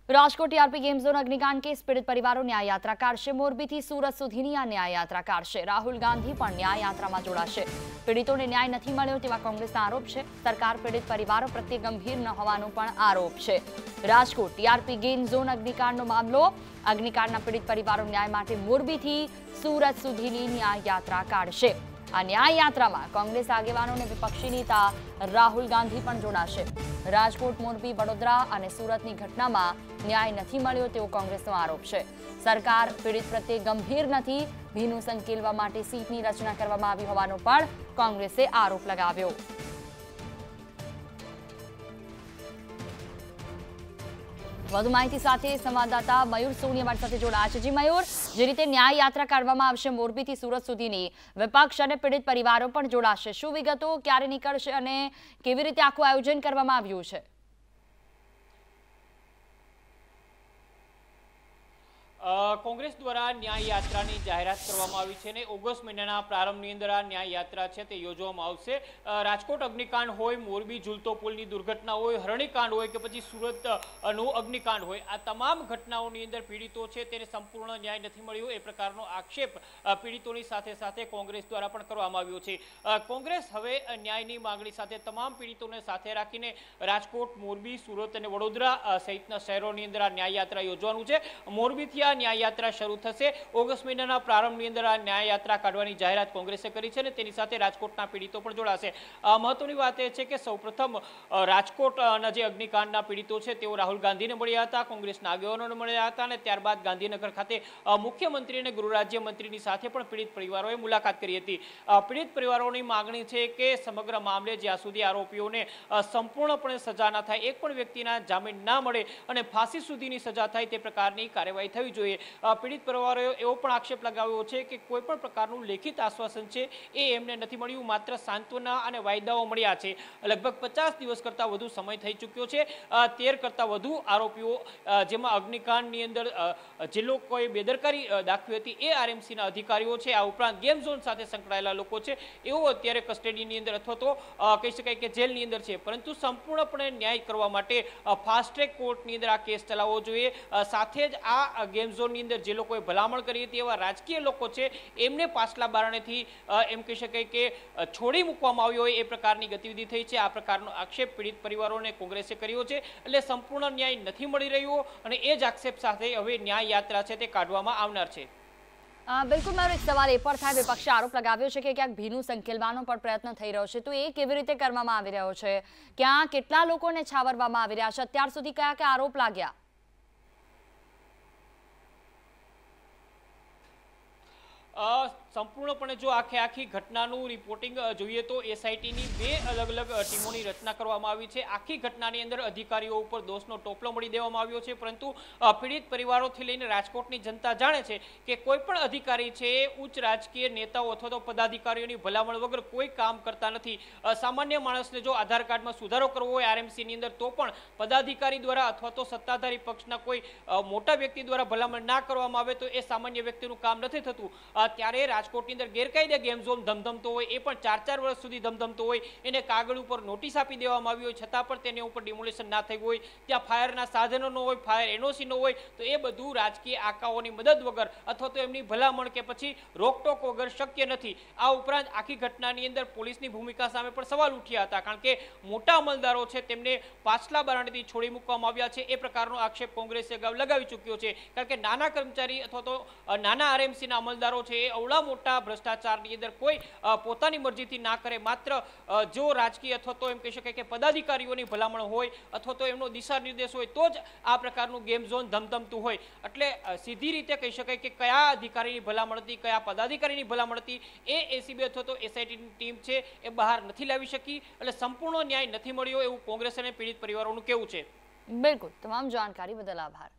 Rajkot TRP game zone અગ્નિકાંડ case પીડિત પરિવારો ન્યાય યાત્રા કાઢશે। મોરબીથી સુરત સુધીની આ ન્યાય યાત્રા કાઢશે। રાહુલ ગાંધી પણ ન્યાય યાત્રામાં જોડાશે। પીડિતોને ન્યાય નથી મળ્યો તેવા કોંગ્રેસના આરોપ છે। સરકાર પીડિત પરિવારો પ્રત્યે ગંભીર ન હોવાનો પણ આરોપ છે। રાજકોટ ટીઆરપી ગેમ ઝોન અગ્નિકાંડનો મામલો। અગ્નિકાંડના પીડિત પરિવારો ન્યાય માટે મોરબીથી સુરત સુધીની ન્યાય યાત્રા કાઢશે। આ ન્યાય યાત્રામાં કોંગ્રેસ આગેવાનો અને વિપક્ષી નેતા રાહુલ ગાંધી પણ જોડાશે। રાજકોટ, મોરબી, વડોદરા અને સુરતની ઘટનામાં ન્યાય નથી મળ્યો તેવો કોંગ્રેસનો આરોપ છે। સરકાર પીડિત પ્રત્યે ગંભીર નથી। ભીનું સંકેલવા માટે સીટની રચના કરવામાં આવી હોવાનો પણ કોંગ્રેસે આરોપ લગાવ્યો। વધુ માહિતી સાથે સંવાદદાતા મયુર સોની અમારી સાથે જોડાયા છે। જી મયુર, જે રીતે ન્યાય યાત્રા કાઢવામાં આવશે મોરબીથી સુરત સુધીની, વિપક્ષ અને પીડિત પરિવારો પણ જોડાશે। શું વિગતો, ક્યારે નીકળશે અને કેવી રીતે આખું આયોજન કરવામાં આવ્યું છે? કોંગ્રેસ દ્વારા ન્યાય યાત્રાની જાહેરાત કરવામાં આવી છે અને ઓગસ્ટ મહિનાના પ્રારંભની અંદર આ ન્યાય યાત્રા છે તે યોજવામાં આવશે। રાજકોટ અગ્નિકાંડ હોય, મોરબી ઝૂલતો પુલની દુર્ઘટના હોય, હરણીકાંડ હોય કે પછી સુરતનું અગ્નિકાંડ હોય, આ તમામ ઘટનાઓની અંદર પીડિતો છે તેને સંપૂર્ણ ન્યાય નથી મળ્યો એ પ્રકારનો આક્ષેપ પીડિતોની સાથે સાથે કોંગ્રેસ દ્વારા પણ કરવામાં આવ્યો છે। કોંગ્રેસ હવે ન્યાયની માંગણી સાથે તમામ પીડિતોને સાથે રાખીને રાજકોટ, મોરબી, સુરત અને વડોદરા સહિતના શહેરોની અંદર આ ન્યાય યાત્રા યોજવાનું છે। મોરબીથી ન્યાય યાત્રા શરૂ થશે। ઓગસ્ટ મહિનાના પ્રારંભની અંદર આ ન્યાય યાત્રા કાઢવાની જાહેરાત કોંગ્રેસે કરી છે અને તેની સાથે રાજકોટના પીડિતો પણ જોડાશે। મહત્વની વાત એ છે કે સૌપ્રથમ રાજકોટના જે અગ્નિકાંડના પીડિતો છે તેઓ રાહુલ ગાંધીને મળ્યા હતા, કોંગ્રેસના આગેવાનોને મળ્યા હતા અને ત્યારબાદ ગાંધીનગર ખાતે મુખ્યમંત્રી અને ગૃહ રાજ્યમંત્રીની સાથે પણ પીડિત પરિવારોએ મુલાકાત કરી હતી। પીડિત પરિવારોની માંગણી છે કે સમગ્ર મામલે જ્યાં સુધી આરોપીઓને સંપૂર્ણપણે સજા ના થાય, એક પણ વ્યક્તિના જામીન ના મળે અને ફાંસી સુધીની સજા થાય તે પ્રકારની કાર્યવાહી થવી જોઈએ। પીડિત પરિવારોએ એવો પણ આક્ષેપ લગાવ્યો છે કે કોઈ પણ પ્રકારનું લેખિત આશ્વાસન છે એ એમને નથી મળ્યું, માત્ર સાંત્વના અને વાયદાઓ મળ્યા છે। લગભગ 50 દિવસ કરતાં વધુ સમય થઈ ચૂક્યો છે। 13 કરતાં વધુ આરોપીઓ, જેમાં અગ્નિકાંડની અંદર જે લોકોએ બેદરકારી દાખવી હતી એ આરએમસીના અધિકારીઓ છે, આ ઉપરાંત ગેમ ઝોન સાથે સંકળાયેલા લોકો છે, એઓ અત્યારે કસ્ટડીની અંદર અથવા તો કહી શકાય કે જેલની અંદર છે। પરંતુ સંપૂર્ણપણે ન્યાય કરવા માટે ફાસ્ટ ટ્રેક કોર્ટની અંદર આ કેસ ચલાવવો જોઈએ। સાથે જ આ ગેમ ઝોનની અંદર જે લોકોએ ભલામણ કરી હતી એવા રાજકીય લોકો છે એમને પાછલા બારણેથી એમ કહી શકાય કે છોડી મૂકવામાં આવ્યો હોય એ પ્રકારની ગતિવિધિ થઈ છે। આ પ્રકારનો આક્ષેપ પીડિત પરિવારોને કોંગ્રેસે કર્યો છે। એટલે સંપૂર્ણ ન્યાય નથી મળી રહ્યો અને એ જ આક્ષેપ સાથે હવે ન્યાય યાત્રા છે તે કાઢવામાં આવનાર છે। બિલકુલ, મારો એક સવાલ એ પણ થાય, વિપક્ષે આરોપ લગાવ્યો છે કે ક્યાંક ભીનું સંકેલવાનો પણ પ્રયત્ન થઈ રહ્યો છે, તો એ કેવી રીતે કરવામાં આવી રહ્યો છે? ક્યાં કેટલા લોકોને છાવરવામાં આવી રહ્યા છે? અત્યાર સુધી કયા કયા આરોપ લાગ્યા? સંપૂર્ણપણે જો આખી ઘટનાનું રિપોર્ટિંગ જોઈએ તો એસઆઈટીની 2 અલગ અલગ ટીમોની રચના કરવામાં આવી છે। આખી ઘટનાની અંદર અધિકારીઓ ઉપર દોષનો ટોપલો મળી દેવામાં આવ્યો છે, પરંતુ પીડિત પરિવારોથી લઈને રાજકોટની જનતા જાણે છે કે કોઈ પણ અધિકારી છે ઉચ્ચ રાજકીય નેતાઓ અથવા તો પદાધિકારીઓની ભલામણ વગર કોઈ કામ કરતા નથી। સામાન્ય માણસને જો આધાર કાર્ડમાં સુધારો કરવો હોય આરએમસીની અંદર તો પણ પદાધિકારી દ્વારા અથવા તો સત્તાધારી પક્ષના કોઈ મોટા વ્યક્તિ દ્વારા ભલામણ ના કરવામાં આવે તો એ સામાન્ય વ્યક્તિનું કામ નથી થતું। ત્યારે રાજકોટની અંદર ગેરકાયદે ગેમ ઝોન ધમધમતો હોય, એ પણ 4 વર્ષ સુધી ધમધમતો હોય, એને કાગળ ઉપર નોટિસ આપી દેવામાં આવી હોય છતાં પણ તેની ઉપર ડિમોલેશન ના થયું હોય, ત્યાં ફાયરના સાધનો ન હોય, ફાયર એનઓસી ન હોય, તો એ બધું રાજકીય આકાઓની મદદ વગર અથવા તો એમની ભલામણ કે પછી રોકટોક વગર શક્ય નથી। આ ઉપરાંત આખી ઘટનાની અંદર પોલીસની ભૂમિકા સામે પણ સવાલ ઉઠ્યા હતા, કારણ કે મોટા અમલદારો છે તેમને પાછલા બારણેથી છોડી મૂકવામાં આવ્યા છે એ પ્રકારનો આક્ષેપ કોંગ્રેસે અગાઉ લગાવી ચૂક્યો છે। કારણ કે નાના કર્મચારી અથવા તો નાના આરએમસીના અમલદારો છે એ અવળા મોટા ભ્રષ્ટાચારની અંદર કોઈ પોતાની મરજીથી ના કરે, માત્ર જો રાજકીય અથવા તો એમ કહી શકાય કે પદાધિકારીઓની ભલામણ હોય અથવા તો એમનો દિશા નિર્દેશ હોય તો જ આ પ્રકારનું ગેમ ઝોન ધમધમતું હોય। એટલે સીધી રીતે કહી શકાય કે કયા અધિકારીની ભલામણ હતી, કયા પદાધિકારીની ભલામણ હતી એ એસીબી અથવા તો એસઆઈટીની ટીમ છે એ બહાર નથી લાવી શકી। એટલે સંપૂર્ણ ન્યાય નથી મળ્યો એવું કોંગ્રેસ અને પીડિત પરિવારોનું કહેવું છે। બિલકુલ, તમામ જાણકારી બદલ આભાર।